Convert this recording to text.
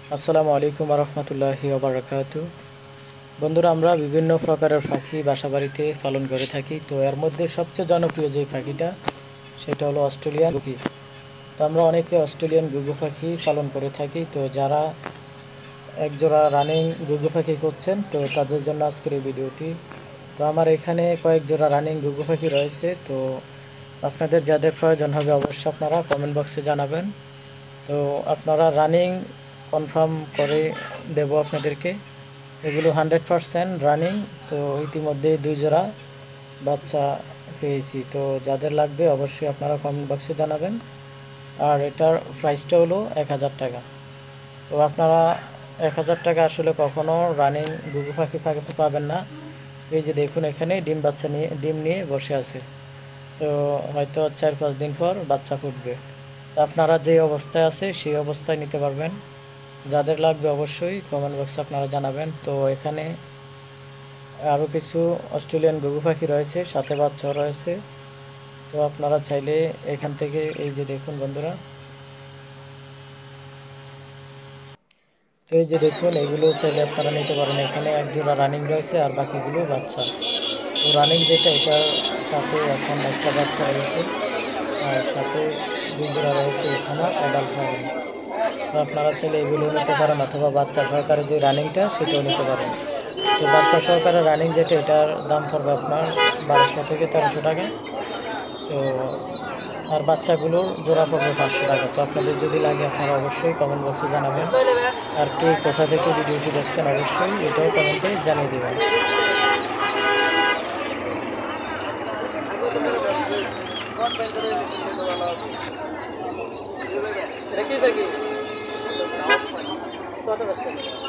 আসসালামু আলাইকুম রহমতুল্লাহি ওবারাকাতু। বন্ধুরা, আমরা বিভিন্ন প্রকারের পাখি বাসাবাড়িতে পালন করে থাকি। তো এর মধ্যে সবচেয়ে জনপ্রিয় যে পাখিটা সেটা হলো অস্ট্রেলিয়ান পাখি। তো আমরা অনেকে অস্ট্রেলিয়ান ঘুঘু পাখি পালন করে থাকি। তো যারা একজোড়া রানিং ঘুঘু পাখি করছেন, তো তাদের জন্য আজকের এই ভিডিওটি। তো আমার এখানে কয়েক জোড়া রানিং ঘুঘু পাখি রয়েছে। তো আপনাদের যাদের প্রয়োজন হবে অবশ্যই আপনারা কমেন্ট বক্সে জানাবেন। তো আপনারা রানিং কনফার্ম করে দেব আপনাদেরকে। এগুলো 100% রানিং। তো ইতিমধ্যে 2 জোড়া বাচ্চা পেয়েছি। তো যাদের লাগবে অবশ্যই আপনারা কমেন্ট বক্সে জানাবেন। আর এটার প্রাইসটা হলো 1000 টাকা। তো আপনারা 1000 টাকা আসলে কখনো রানিং ঘুঘু পাখি পাবেন না। এই যে দেখুন, এখানে ডিম নিয়ে বসে আছে। তো হয়তো 4-5 দিন পর বাচ্চা ফুটবে। তো আপনারা যে অবস্থায় আছে সেই অবস্থায় নিতে পারবেন। যাদের লাগবে অবশ্যই কমেন্ট বক্সে আপনারা জানাবেন। তো এখানে আরও কিছু অস্ট্রেলিয়ান ঘুঘু পাখি রয়েছে, সাথে বাচ্চাও রয়েছে। তো আপনারা চাইলে এখান থেকে, এই যে দেখুন বন্ধুরা, তো এই যে দেখুন, এগুলো চাইলে আপনারা নিতে পারেন। এখানে এক জোড়া রানিং রয়েছে আর বাকিগুলো বাচ্চা। তো রানিং যেটা, এটার সাথে এখন একটা বাচ্চা রয়েছে আর সাথে 2 জোড়া রয়েছে এখানে অ্যাডাল্ট রানিং। তো আপনারা চাইলে এগুলো নিতে পারেন, অথবা বাচ্চা সহকারে যে রানিংটা সেটাও নিতে পারেন। তো বাচ্চা সহকারে রানিং যেটা, এটার দাম পড়বে আপনার 1200 থেকে 1300 টাকা। তো আর বাচ্চাগুলোর জোড়া পড়বে 500 টাকা। তো আপনাদের যদি লাগে আপনারা অবশ্যই কমেন্ট বক্সে জানাবেন। আর কে কোথা থেকে ভিডিওটি দেখছেন অবশ্যই এটাও কমেন্টে জানিয়ে দেবেন। কত